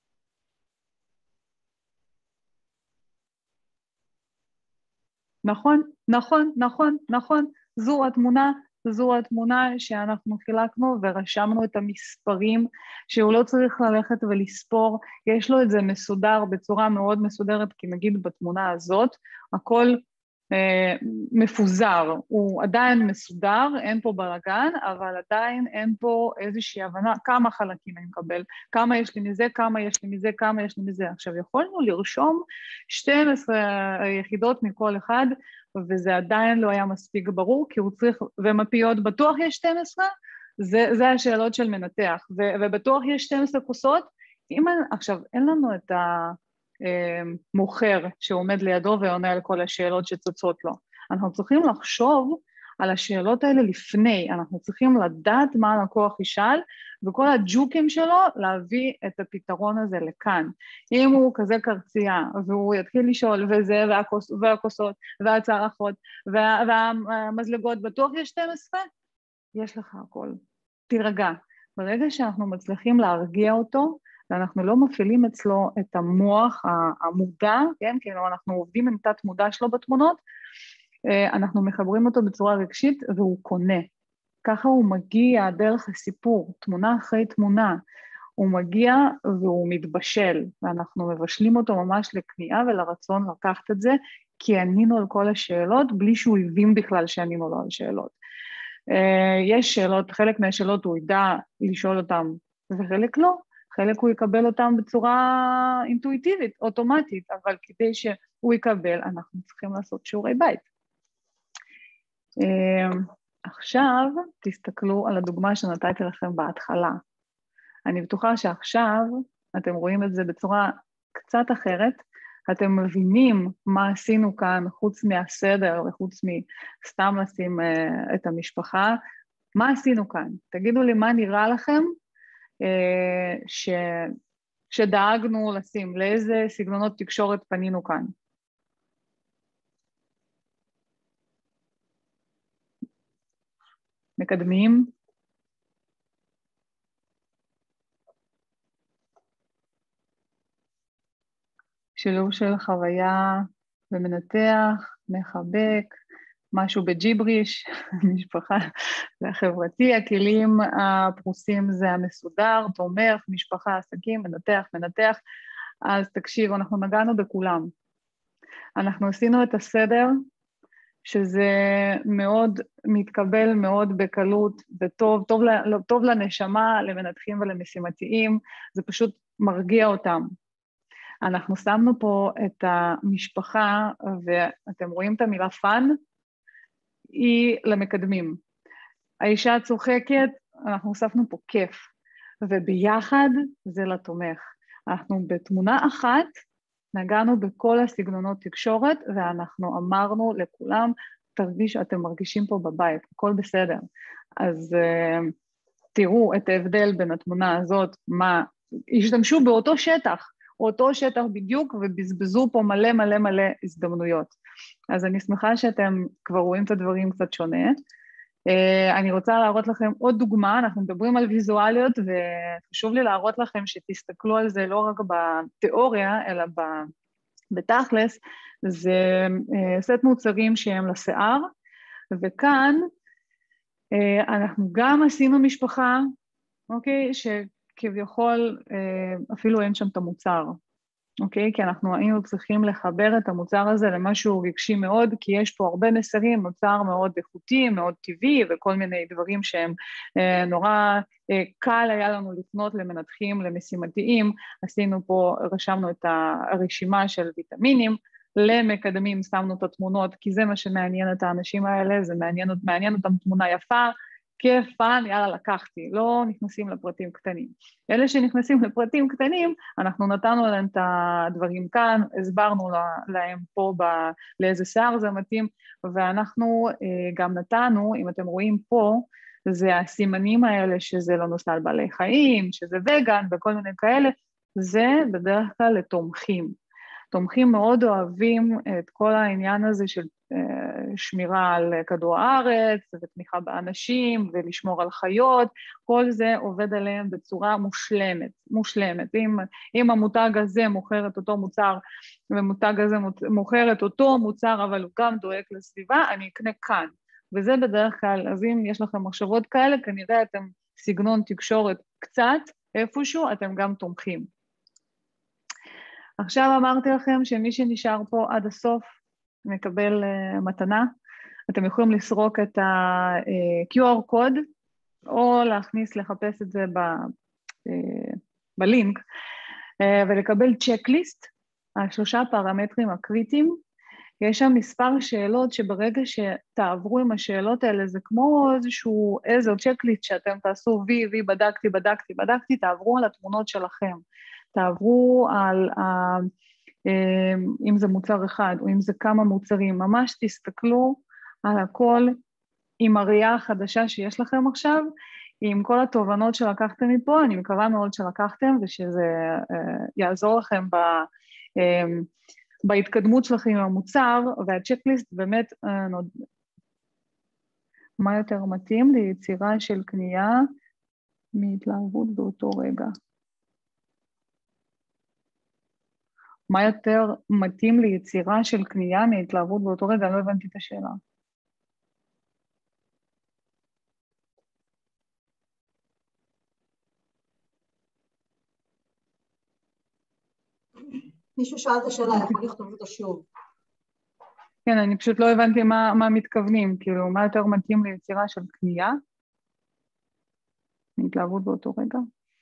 נכון, נכון, נכון, נכון. זו התמונה. זו התמונה שאנחנו חילקנו ורשמנו את המספרים, שהוא לא צריך ללכת ולספור, יש לו את זה מסודר בצורה מאוד מסודרת, כי נגיד בתמונה הזאת, הכל אה, מפוזר, הוא עדיין מסודר, אין פה בלגן, אבל עדיין אין פה איזושהי הבנה, כמה חלקים אני מקבל, כמה יש לי מזה, כמה יש לי מזה, כמה יש לי מזה. עכשיו, יכולנו לרשום שתים עשרה יחידות מכל אחד, וזה עדיין לא היה מספיק ברור, כי הוא צריך, ומפיות בטוח יש שתים עשרה, זה, זה השאלות של מנתח, ו, ובטוח יש שתים עשרה כוסות, אם, עכשיו, אין לנו את המוכר שעומד לידו ועונה על כל השאלות שצוצות לו, אנחנו צריכים לחשוב על השאלות האלה לפני, אנחנו צריכים לדעת מה הלקוח ישאל, וכל הג'וקים שלו להביא את הפתרון הזה לכאן. אם הוא כזה קרצייה, והוא יתחיל לשאול, וזה, והכוס, והכוסות, והצערכות, וה, והמזלגות, בטוח יש שתים עשרה? יש לך הכל. תירגע. ברגע שאנחנו מצליחים להרגיע אותו, ואנחנו לא מפעילים אצלו את המוח המודע, כן? כאילו אנחנו עובדים עם תת מודע שלו בתמונות, אנחנו מחברים אותו בצורה רגשית, והוא קונה. ככה הוא מגיע דרך הסיפור, תמונה אחרי תמונה, הוא מגיע והוא מתבשל, ואנחנו מבשלים אותו ממש לקנייה ולרצון לקחת את זה, כי ענינו על כל השאלות, בלי שהוא הבין בכלל שענינו לו על שאלות. יש שאלות, חלק מהשאלות הוא ידע לשאול אותם, וחלק לא, חלק הוא יקבל אותם בצורה אינטואיטיבית, אוטומטית, אבל כדי שהוא יקבל, אנחנו צריכים לעשות שיעורי בית. עכשיו תסתכלו על הדוגמה שנתתי לכם בהתחלה. אני בטוחה שעכשיו אתם רואים את זה בצורה קצת אחרת, אתם מבינים מה עשינו כאן חוץ מהסדר וחוץ מסתם לשים uh, את המשפחה, מה עשינו כאן? תגידו לי מה נראה לכם uh, ש... שדאגנו לשים, לאיזה סגנונות תקשורת פנינו כאן. מקדמים? שילוב של חוויה ומנתח, מחבק, משהו בג'יבריש, משפחה והחברתי, הכלים הפרוסים זה המסודר, תומך, משפחה, עסקים, מנתח, מנתח, אז תקשיבו, אנחנו נגענו בכולם. אנחנו עשינו את הסדר, שזה מאוד מתקבל מאוד בקלות, וטוב, טוב, טוב לנשמה, למנתחים ולמשימתיים, זה פשוט מרגיע אותם. אנחנו שמנו פה את המשפחה, ואתם רואים את המילה פן, היא למקדמים. האישה צוחקת, אנחנו הוספנו פה כיף, וביחד זה לתומך. אנחנו בתמונה אחת, נגענו בכל הסגנונות תקשורת, ואנחנו אמרנו לכולם, תרגיש, אתם מרגישים פה בבית, הכל בסדר. אז uh, תראו את ההבדל בין התמונה הזאת, מה, השתמשו באותו שטח, אותו שטח בדיוק, ובזבזו פה מלא מלא מלא הזדמנויות. אז אני שמחה שאתם כבר רואים את הדברים קצת שונה. Uh, אני רוצה להראות לכם עוד דוגמה, אנחנו מדברים על ויזואליות, וחשוב לי להראות לכם שתסתכלו על זה לא רק בתיאוריה, אלא בתכלס, זה uh, סט מוצרים שהם לשיער, וכאן uh, אנחנו גם עשינו משפחה, אוקיי, שכביכול uh, אפילו אין שם את המוצר, אוקיי? כי אנחנו היינו צריכים לחבר את המוצר הזה למשהו רגשי מאוד, כי יש פה הרבה מסרים, מוצר מאוד איכותי, מאוד טבעי, וכל מיני דברים שהם אה, נורא אה, קל היה לנו לפנות למנתחים, למשימתיים, עשינו פה, רשמנו את הרשימה של ויטמינים, למקדמים שמנו את התמונות, כי זה מה שמעניין את האנשים האלה, זה מעניין, מעניין אותם תמונה יפה, כיף, פן, יאללה, לקחתי, לא נכנסים לפרטים קטנים. אלה שנכנסים לפרטים קטנים, אנחנו נתנו להם את הדברים כאן, הסברנו להם פה ב, לאיזה שיער זה מתאים, ואנחנו גם נתנו, אם אתם רואים פה, זה הסימנים האלה שזה לא נוסע על בעלי חיים, שזה וגן וכל מיני כאלה, זה בדרך כלל לתומכים. תומכים מאוד אוהבים את כל העניין הזה של שמירה על כדור הארץ ותמיכה באנשים ולשמור על חיות, כל זה עובד עליהם בצורה מושלמת, מושלמת. אם, אם המותג הזה מוכר את אותו מוצר ומותג הזה מוכר את אותו מוצר אבל הוא גם דואג לסביבה, אני אקנה כאן. וזה בדרך כלל, אז אם יש לכם מחשבות כאלה, כנראה אתם סגנון תקשורת קצת, איפשהו אתם גם תומכים. עכשיו אמרתי לכם שמי שנשאר פה עד הסוף מקבל uh, מתנה, אתם יכולים לסרוק את ה-קיו אר קוד, או להכניס, לחפש את זה ב, uh, בלינק, uh, ולקבל צ'קליסט, על שלושה פרמטרים הקריטיים, יש שם מספר שאלות שברגע שתעברו עם השאלות האלה, זה כמו איזשהו איזו צ'קליסט שאתם תעשו וי, וי, בדקתי, בדקתי, בדקתי, תעברו על התמונות שלכם. תעברו על, אם זה מוצר אחד או אם זה כמה מוצרים, ממש תסתכלו על הכל עם הראייה החדשה שיש לכם עכשיו, עם כל התובנות שלקחתם מפה, אני מקווה מאוד שלקחתם ושזה יעזור לכם ב, בהתקדמות שלכם עם המוצר, והצ'קליסט באמת, מה יותר מתאים ליצירה של קנייה מהתלהבות באותו רגע. מה יותר מתאים ליצירה של קנייה מהתלהבות באותו רגע? לא הבנתי את השאלה. מישהו שאל את השאלה, יכול לכתוב אותה שוב. כן, אני פשוט לא הבנתי מה, מה מתכוונים, כאילו, מה יותר מתאים ליצירה של קנייה מהתלהבות באותו רגע?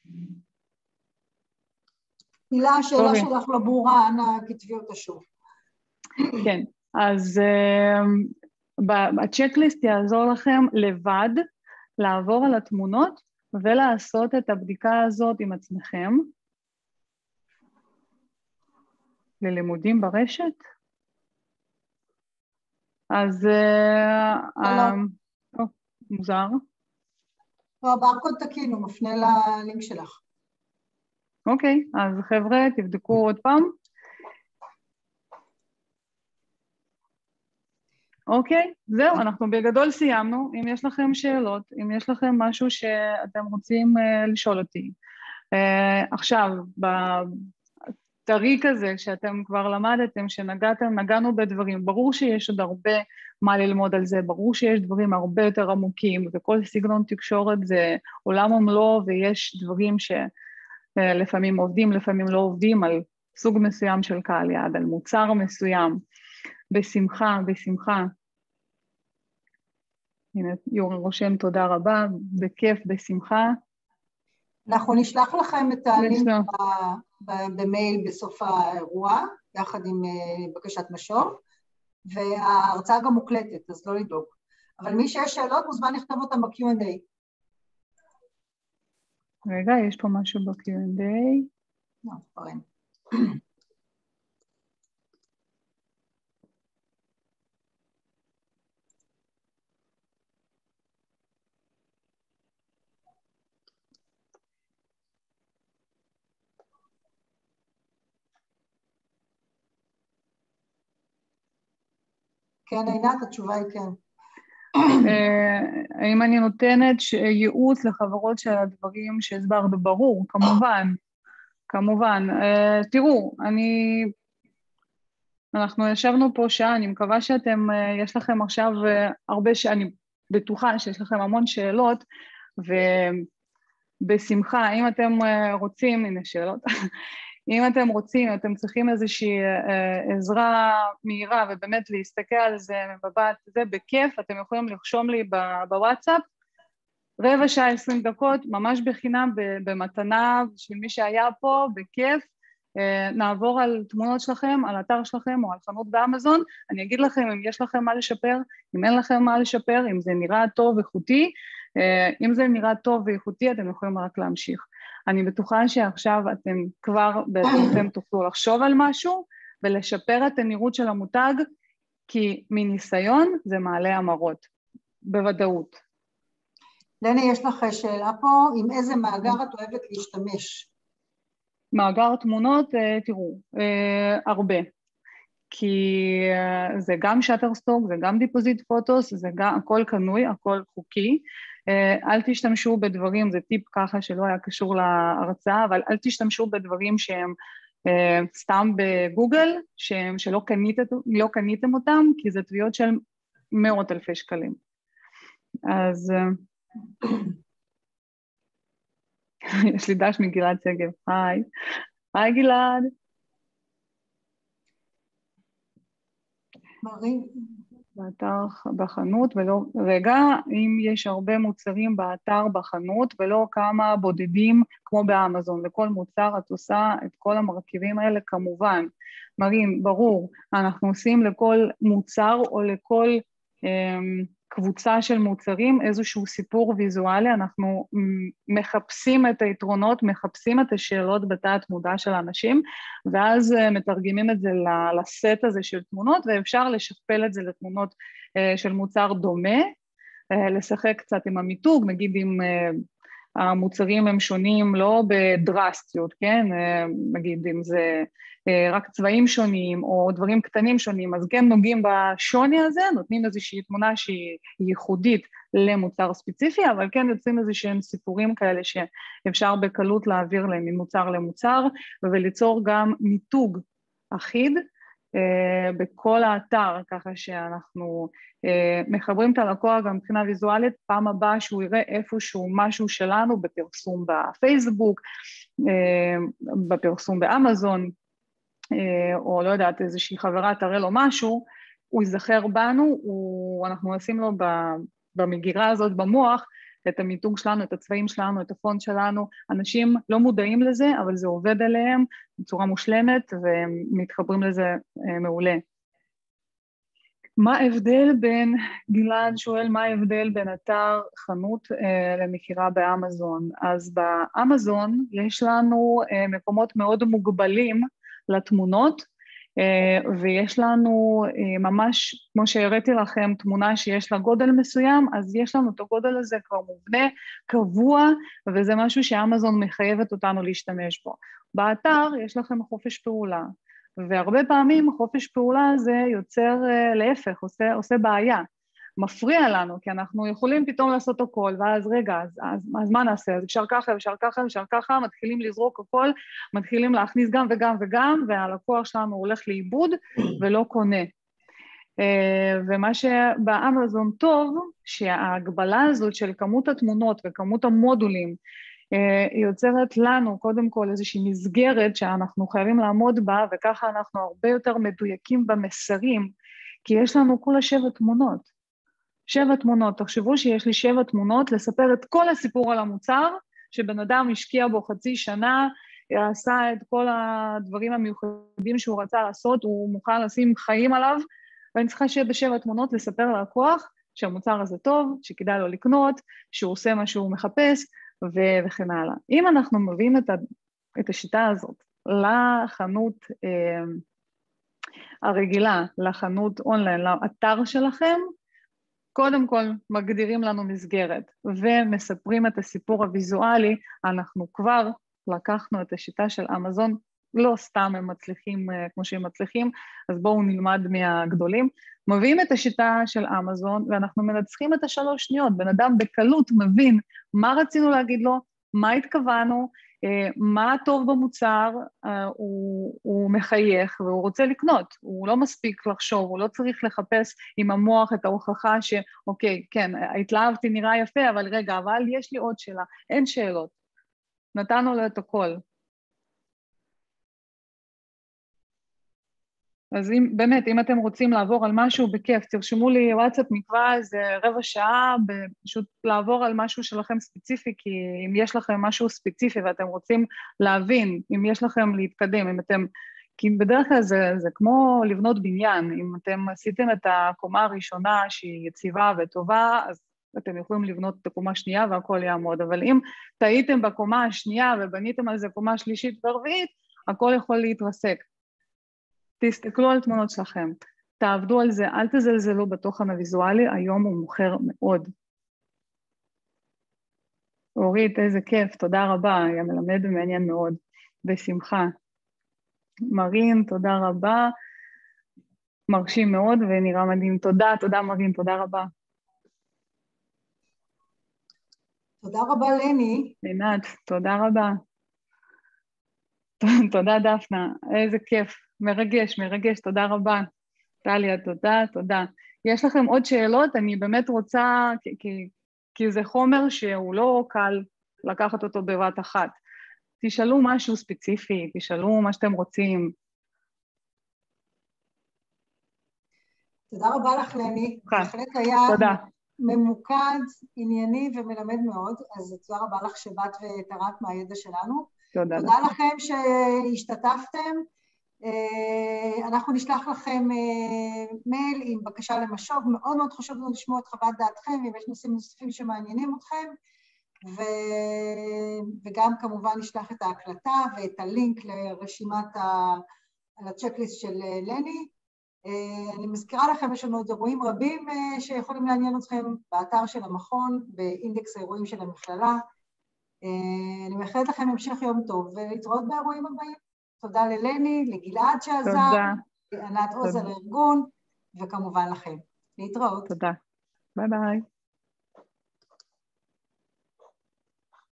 מילה, השאלה שלך לא ברורה, אנא כתבי אותה שוב. כן, אז uh, הצ'קליסט יעזור לכם לבד לעבור על התמונות ולעשות את הבדיקה הזאת עם עצמכם. ללימודים ברשת. אז uh, uh, oh, מוזר. לא, ברקוד תקין, הוא מפנה ללינק שלך. אוקיי, אז חבר'ה, תבדקו עוד פעם. אוקיי, זהו, אנחנו בגדול סיימנו. אם יש לכם שאלות, אם יש לכם משהו שאתם רוצים uh, לשאול אותי. Uh, עכשיו, בטריק הזה שאתם כבר למדתם, שנגעתם, נגענו בדברים, ברור שיש עוד הרבה מה ללמוד על זה, ברור שיש דברים הרבה יותר עמוקים, וכל סגנון תקשורת זה עולם ומלואו, ויש דברים ש... לפעמים עובדים, לפעמים לא עובדים, על סוג מסוים של קהל יעד, על מוצר מסוים, בשמחה, בשמחה. הנה, יורי רושם, תודה רבה, בכיף, בשמחה. אנחנו נשלח לכם את הלינק במייל בסוף האירוע, יחד עם בקשת משוב, וההרצאה גם מוקלטת, אז לא לדאוג. אבל מי שיש שאלות, מוזמן לכתוב אותם ב-קיו אנד איי. רגע, יש פה משהו ב-קיו אנד איי. לא, כבר אין. כן, עינת, התשובה היא כן. האם אני נותנת ייעוץ לחברות של הדברים שהסברנו? ברור, כמובן, כמובן. תראו, אני, אנחנו ישבנו פה שעה, אני מקווה שאתם, יש לכם עכשיו הרבה, שאני בטוחה שיש לכם המון שאלות, ובשמחה, אם אתם רוצים, הנה שאלות, אם אתם רוצים, אתם צריכים איזושהי אה, עזרה מהירה, ובאמת להסתכל על זה מבט, זה בכיף, אתם יכולים לרשום לי בוואטסאפ, רבע שעה, עשרים דקות, ממש בחינם, במתנה של מי שהיה פה, בכיף, נעבור על תמונות שלכם, על אתר שלכם או על חנות באמזון, אני אגיד לכם אם יש לכם מה לשפר, אם אין לכם מה לשפר, אם זה נראה טוב ואיכותי, אם זה נראה טוב ואיכותי, אתם יכולים רק להמשיך. אני בטוחה שעכשיו אתם כבר בעצמכם תוכלו לחשוב על משהו, ולשפר את הנראות של המותג, כי מניסיון זה מעלה המרות, בוודאות. לני, יש לך שאלה פה, עם איזה מאגר את אוהבת להשתמש? מאגר תמונות, תראו, הרבה. כי זה גם שטרסטוק, זה גם דיפוזיט פוטוס, זה גם, הכל קנוי, הכל חוקי. אל תשתמשו בדברים, זה טיפ ככה שלא היה קשור להרצאה, אבל אל תשתמשו בדברים שהם סתם בגוגל, שהם, שלא קניתם, לא קניתם אותם, כי זה תביעות של מאות אלפי שקלים. אז יש לי דש מגלעד סגב, היי, היי גלעד. באתר בחנות, ולא, רגע, אם יש הרבה מוצרים באתר בחנות, ולא כמה בודדים כמו באמזון, לכל מוצר את עושה את כל המרכיבים האלה כמובן, מראים, ברור, אנחנו עושים לכל מוצר או לכל אמ, קבוצה של מוצרים, איזשהו סיפור ויזואלי, אנחנו מחפשים את היתרונות, מחפשים את השאלות בתת מודע של האנשים, ואז מתרגמים את זה לסט הזה של תמונות, ואפשר לשכפל את זה לתמונות של מוצר דומה, לשחק קצת עם המיתוג, נגיד אם המוצרים הם שונים לא בדרסטיות, כן? נגיד אם זה רק צבעים שונים או דברים קטנים שונים, אז כן נוגעים בשוני הזה, נותנים איזושהי תמונה שהיא ייחודית למוצר ספציפי, אבל כן יוצאים איזשהם סיפורים כאלה שאפשר בקלות להעביר להם ממוצר למוצר, וליצור גם מיתוג אחיד בכל האתר, ככה שאנחנו מחברים את הלקוח גם מבחינה ויזואלית, פעם הבאה שהוא יראה איפשהו משהו שלנו בפרסום בפייסבוק, בפרסום באמזון, או לא יודעת, איזושהי חברה תראה לו משהו, הוא יזכר בנו, הוא, אנחנו נשים לו במגירה הזאת במוח, את המיתוג שלנו, את הצבעים שלנו, את הפונט שלנו, אנשים לא מודעים לזה, אבל זה עובד עליהם בצורה מושלמת, והם מתחברים לזה מעולה. מה ההבדל בין, גלעד שואל, מה ההבדל בין אתר חנות אה, למכירה באמזון? אז באמזון יש לנו אה, מקומות מאוד מוגבלים לתמונות, ויש לנו ממש, כמו שהראיתי לכם, תמונה שיש לה גודל מסוים, אז יש לנו את הגודל הזה כבר מובנה, קבוע, וזה משהו שאמזון מחייבת אותנו להשתמש בו. באתר יש לכם חופש פעולה, והרבה פעמים חופש פעולה הזה יוצר להפך, עושה, עושה בעיה. מפריע לנו, כי אנחנו יכולים פתאום לעשות הכל, ואז רגע, אז, אז, אז מה נעשה? אז אפשר ככה, אפשר ככה, אפשר ככה, מתחילים לזרוק הכל, מתחילים להכניס גם וגם וגם, והלקוח שלנו הולך לאיבוד ולא קונה. ומה שבאמזון טוב, שההגבלה הזאת של כמות התמונות וכמות המודולים, היא יוצרת לנו קודם כל איזושהי מסגרת שאנחנו חייבים לעמוד בה, וככה אנחנו הרבה יותר מדויקים במסרים, כי יש לנו כל השבע תמונות. שבע תמונות, תחשבו שיש לי שבע תמונות, לספר את כל הסיפור על המוצר, שבן אדם השקיע בו חצי שנה, עשה את כל הדברים המיוחדים שהוא רצה לעשות, הוא מוכן לשים חיים עליו, ואני צריכה שיהיה בשבע תמונות לספר ללקוח שהמוצר הזה טוב, שכדאי לו לקנות, שהוא עושה מה שהוא מחפש, ו- וכן הלאה. אם אנחנו מביאים את, ה- את השיטה הזאת לחנות אה, הרגילה, לחנות אונליין, לאתר שלכם, קודם כל מגדירים לנו מסגרת ומספרים את הסיפור הוויזואלי, אנחנו כבר לקחנו את השיטה של אמזון, לא סתם הם מצליחים כמו שהם מצליחים, אז בואו נלמד מהגדולים, מביאים את השיטה של אמזון ואנחנו מנצחים את השלוש שניות, בן אדם בקלות מבין מה רצינו להגיד לו, מה התכוונו, מה טוב במוצר, הוא, הוא מחייך והוא רוצה לקנות, הוא לא מספיק לחשוב, הוא לא צריך לחפש עם המוח את ההוכחה שאוקיי, כן, התלהבתי, נראה יפה, אבל רגע, אבל יש לי עוד שאלה, אין שאלות, נתנו לו את הכל. אז אם, באמת, אם אתם רוצים לעבור על משהו בכיף, תרשמו לי וואטסאפ, נקבע איזה רבע שעה, פשוט לעבור על משהו שלכם ספציפי, כי אם יש לכם משהו ספציפי ואתם רוצים להבין, אם יש לכם להתקדם, אם אתם, כי בדרך כלל זה, זה כמו לבנות בניין, אם אתם עשיתם את הקומה הראשונה שהיא יציבה וטובה, אז אתם יכולים לבנות את הקומה השנייה והכל יעמוד, אבל אם טעיתם בקומה השנייה ובניתם על זה קומה שלישית ורביעית, הכל יכול להתרסק. תסתכלו על תמונות שלכם, תעבדו על זה, אל תזלזלו בתוכן הוויזואלי, היום הוא מוכר מאוד. אורית, איזה כיף, תודה רבה, היה מלמד ומעניין מאוד, בשמחה. מרין, תודה רבה, מרשים מאוד ונראה מדהים, תודה, תודה מרין, תודה רבה. תודה רבה לני. עינת, תודה רבה. תודה דפנה, איזה כיף, מרגש, מרגש, תודה רבה. טליה, תודה, תודה. יש לכם עוד שאלות? אני באמת רוצה, כי, כי, כי זה חומר שהוא לא קל לקחת אותו בבת אחת. תשאלו משהו ספציפי, תשאלו מה שאתם רוצים. תודה רבה לך לני, בהחלט היה תודה. ממוקד, ענייני ומלמד מאוד, אז תודה רבה לך שבאת ותרמת מהידע שלנו. תודה, תודה לכם שהשתתפתם, אנחנו נשלח לכם מייל עם בקשה למשוב, מאוד מאוד חשוב לנו לשמוע את חוות דעתכם, אם יש נושאים נוספים שמעניינים אתכם, ו... וגם כמובן נשלח את ההקלטה ואת הלינק לרשימת ה... הצ'קליסט של לני. אני מזכירה לכם, יש לנו עוד אירועים רבים שיכולים לעניין אתכם באתר של המכון, באינדקס האירועים של המכללה. אני מאחלת לכם המשך יום טוב ולהתראות באירועים הבאים. תודה ללני, לגלעד שעזר, לענת עוז על הארגון, וכמובן לכם. להתראות. תודה. ביי ביי.